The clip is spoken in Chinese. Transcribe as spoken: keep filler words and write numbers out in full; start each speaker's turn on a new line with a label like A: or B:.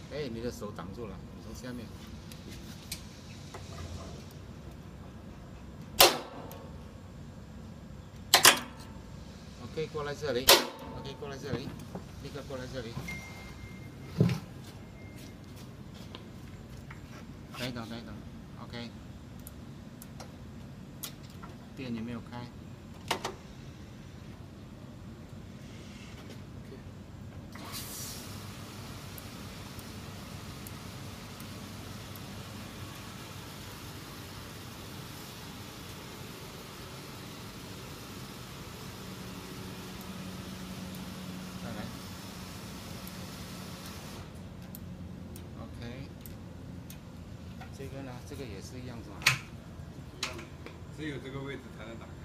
A: 哎，你的手挡住了，你从下面。OK， 过来这里。OK， 过来这里，立刻过来这里。等一等，等一等。OK。电有没有开？ OK， 这个呢，这个也是一样是吧？
B: 一样，只有这个位置才能打开。